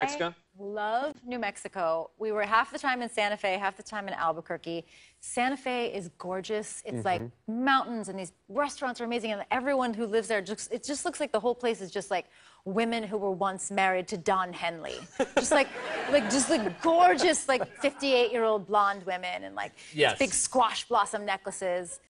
Mexico? Love New Mexico. We were half the time in Santa Fe, half the time in Albuquerque. Santa Fe is gorgeous. It's like mountains, and these restaurants are amazing, and everyone who lives there, it just looks like the whole place is just like women who were once married to Don Henley. just like gorgeous, like 58-year-old blonde women, and like big squash blossom necklaces.